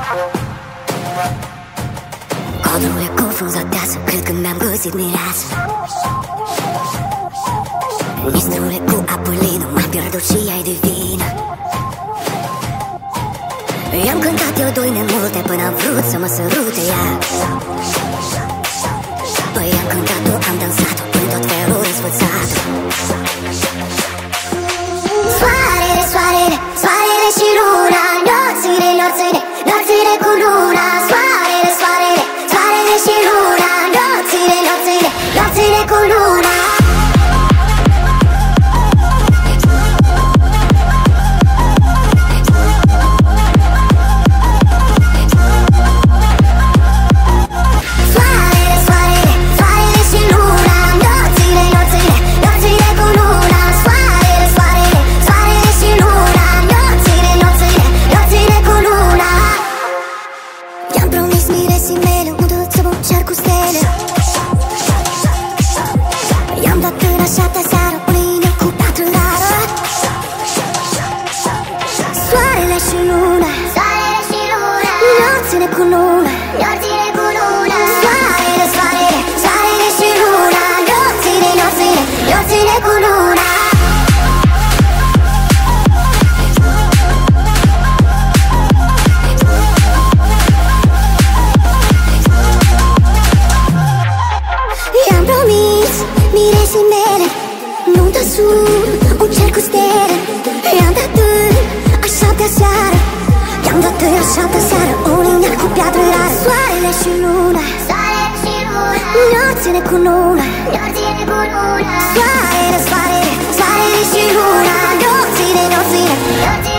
Codul e confuzat deasă, cred că mi-am găsit mireasă. Mistrule cu apulină, m-am pierdut și ea-i divină. I-am cântat eu doi nemulte până am vrut să mă sărute ea. Păi am cântat-o, am dansat-o în tot felul răsfățat. Soarele, soarele, soarele și luna, nopțile, nopțile, nopțile cu luna. Soarele, soarele, soarele și luna, nopțile, nopțile, nopțile cu luna. Așteaptă seară, o linie cu piatră rară. Soarele și luna, soarele și luna, nopțile cu luna, nopțile cu luna. Soarele, soarele, soarele și luna, nopțile, nopțile, nopțile.